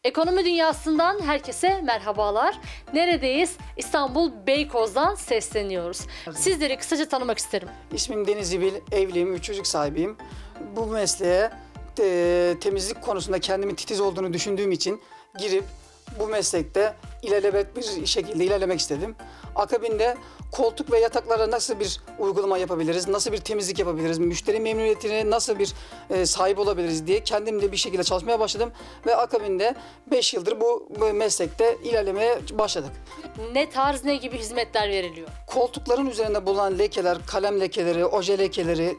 Ekonomi dünyasından herkese merhabalar. Neredeyiz? İstanbul Beykoz'dan sesleniyoruz. Sizleri kısaca tanımak isterim. İsmim Deniz İbil, evliyim, 3 çocuk sahibiyim. Bu mesleğe temizlik konusunda kendimin titiz olduğunu düşündüğüm için girip bu meslekte ilelebet bir şekilde ilerlemek istedim. Akabinde koltuk ve yataklara nasıl bir uygulama yapabiliriz, nasıl bir temizlik yapabiliriz, müşteri memnuniyetine nasıl bir sahip olabiliriz diye kendimle bir şekilde çalışmaya başladım. Ve akabinde 5 yıldır bu meslekte ilerlemeye başladık. Ne tarz, ne gibi hizmetler veriliyor? Koltukların üzerinde bulunan lekeler, kalem lekeleri, oje lekeleri,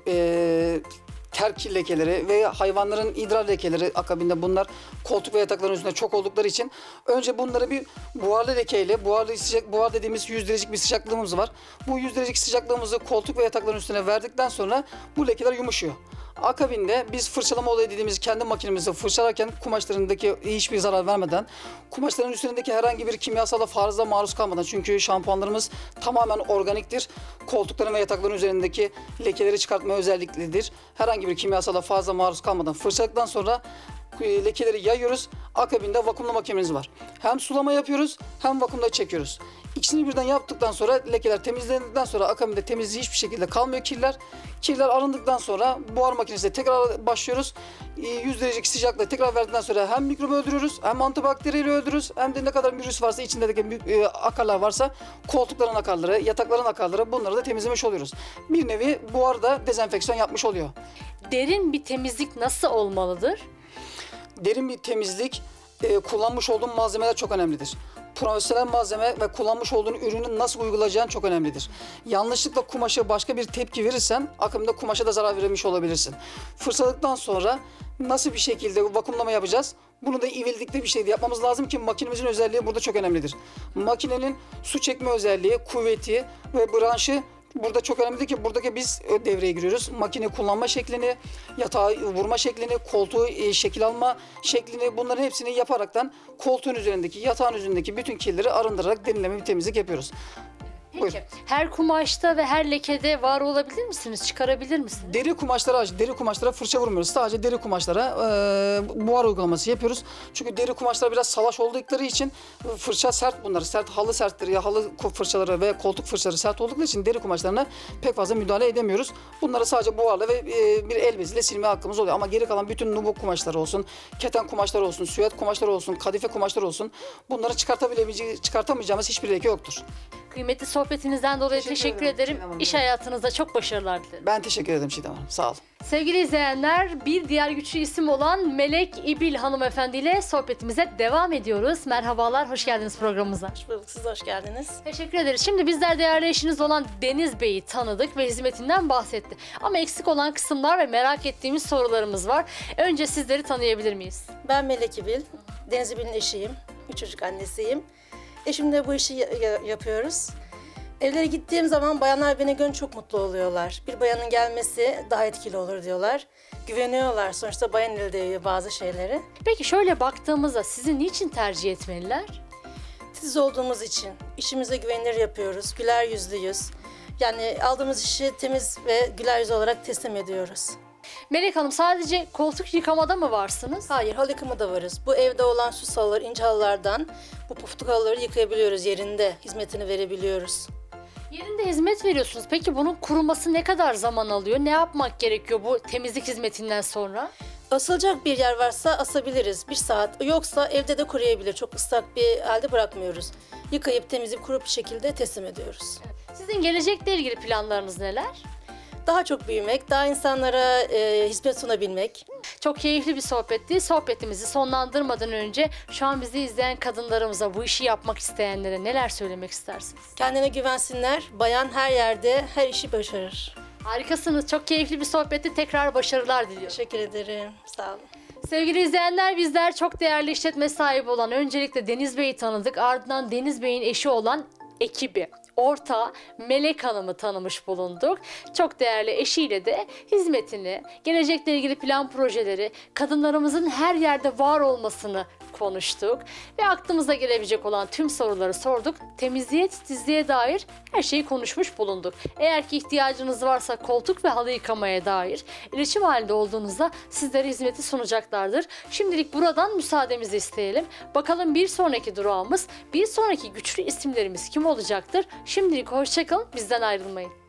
terkil lekeleri ve hayvanların idrar lekeleri akabinde bunlar koltuk ve yatakların üzerinde çok oldukları için önce bunları bir buharlı lekeyle, buhar dediğimiz 100 derecelik bir sıcaklığımız var. Bu 100 derecelik sıcaklığımızı koltuk ve yatakların üstüne verdikten sonra bu lekeler yumuşuyor. Akabinde biz fırçalama olayı dediğimiz kendi makinemizde fırçalarken kumaşlarındaki hiçbir zarar vermeden, kumaşların üzerindeki herhangi bir kimyasal fazla maruz kalmadan, çünkü şampuanlarımız tamamen organiktir. Koltukların ve yatakların üzerindeki lekeleri çıkartma özelliklidir. Herhangi bir kimyasala fazla maruz kalmadan fırçaladıktan sonra lekeleri yayıyoruz. Akabinde vakumlama makinemiz var. Hem sulama yapıyoruz hem vakumda çekiyoruz. İkisini birden yaptıktan sonra lekeler temizlendikten sonra akabinde temizliği hiçbir şekilde kalmıyor kirler. Kirler arındıktan sonra buhar makinesine tekrar başlıyoruz. 100 derecelik sıcaklığı tekrar verdikten sonra hem mikrobu öldürüyoruz hem antibakteriyeli öldürüyoruz hem de ne kadar virüs varsa içindeki akarlar varsa koltukların akarları, yatakların akarları bunları da temizlemiş oluyoruz. Bir nevi buharda dezenfeksiyon yapmış oluyor. Derin bir temizlik nasıl olmalıdır? Derin bir temizlik kullanmış olduğun malzemeler çok önemlidir. Profesyonel malzeme ve kullanmış olduğun ürünün nasıl uygulayacağın çok önemlidir. Yanlışlıkla kumaşa başka bir tepki verirsen akabinde kumaşa da zarar vermiş olabilirsin. Fırçaladıktan sonra nasıl bir şekilde vakumlama yapacağız? Bunu da ivildikte bir şekilde yapmamız lazım ki makinemizin özelliği burada çok önemlidir. Makinenin su çekme özelliği, kuvveti ve branşı burada çok önemli ki buradaki biz devreye giriyoruz. Makine kullanma şeklini, yatağı vurma şeklini, koltuğu şekil alma şeklini bunların hepsini yaparaktan koltuğun üzerindeki, yatağın üzerindeki bütün kirleri arındırarak derinleme bir temizlik yapıyoruz. Peki, her kumaşta ve her lekede var olabilir misiniz? Çıkarabilir misiniz? Deri kumaşlara fırça vurmuyoruz. Sadece deri kumaşlara buhar uygulaması yapıyoruz. Çünkü deri kumaşlar biraz salaş oldukları için fırça sert bunlar. Halı serttir ya halı fırçaları ve koltuk fırçaları sert oldukları için deri kumaşlarına pek fazla müdahale edemiyoruz. Bunları sadece buharla ve bir el beziyle silme hakkımız oluyor. Ama geri kalan bütün nubuk kumaşları olsun, keten kumaşları olsun, süet kumaşları olsun, kadife kumaşları olsun bunları çıkartamayacağımız hiçbir leke yoktur. Kıymetli sohbetinizden dolayı teşekkür ederim. Çiğdem Hanım. İş hayatınızda çok başarılar dilerim. Ben teşekkür ederim Çiğdem Hanım. Sağ olun. Sevgili izleyenler, bir diğer güçlü isim olan Melek İbil hanımefendi ile sohbetimize devam ediyoruz. Merhabalar, hoş geldiniz programımıza. Hoş bulduk, siz de hoş geldiniz. Teşekkür ederiz. Şimdi bizler değerli eşiniz olan Deniz Bey'i tanıdık ve hizmetinden bahsetti. Ama eksik olan kısımlar ve merak ettiğimiz sorularımız var. Önce sizleri tanıyabilir miyiz? Ben Melek İbil, Deniz İbil'in eşiyim, 3 çocuk annesiyim. Eşimle bu işi yapıyoruz. Evlere gittiğim zaman bayanlar beni görünce çok mutlu oluyorlar. Bir bayanın gelmesi daha etkili olur diyorlar. Güveniyorlar, sonuçta bayan elde bazı şeyleri. Peki şöyle baktığımızda sizi niçin tercih etmeliler? Titiz olduğumuz için, işimize güvenilir yapıyoruz, güler yüzlüyüz. Yani aldığımız işi temiz ve güler yüzlü olarak teslim ediyoruz. Melek Hanım, sadece koltuk yıkamada mı varsınız? Hayır, halı yıkımı da varız. Bu evde olan süs halıları, ince halılardan bu puftuk halıları yıkayabiliyoruz yerinde, hizmetini verebiliyoruz. Yerinde hizmet veriyorsunuz. Peki bunun kuruması ne kadar zaman alıyor? Ne yapmak gerekiyor bu temizlik hizmetinden sonra? Asılacak bir yer varsa asabiliriz 1 saat. Yoksa evde de kuruyabilir. Çok ıslak bir halde bırakmıyoruz. Yıkayıp temizleyip kuru bir şekilde teslim ediyoruz. Sizin gelecekle ilgili planlarınız neler? Daha çok büyümek, daha insanlara hizmet sunabilmek. Çok keyifli bir sohbetti. Sohbetimizi sonlandırmadan önce şu an bizi izleyen kadınlarımıza, bu işi yapmak isteyenlere neler söylemek istersiniz? Kendine güvensinler. Bayan her yerde her işi başarır. Harikasınız. Çok keyifli bir sohbetti. Tekrar başarılar diliyorum. Teşekkür ederim. Sağ olun. Sevgili izleyenler, bizler çok değerli işletme sahibi olan öncelikle Deniz Bey'i tanıdık. Ardından Deniz Bey'in eşi olan ekibi, ortağı Melek Hanım'ı tanımış bulunduk. Çok değerli eşiyle de hizmetini, gelecekle ilgili plan projeleri, kadınlarımızın her yerde var olmasını konuştuk ve aklımıza gelebilecek olan tüm soruları sorduk. Temizliğe, titizliğe dair her şeyi konuşmuş bulunduk. Eğer ki ihtiyacınız varsa koltuk ve halı yıkamaya dair iletişim halinde olduğunuzda sizlere hizmeti sunacaklardır. Şimdilik buradan müsaademizi isteyelim. Bakalım bir sonraki durağımız, bir sonraki güçlü isimlerimiz kim olacaktır? Şimdilik hoşça kalın, bizden ayrılmayın.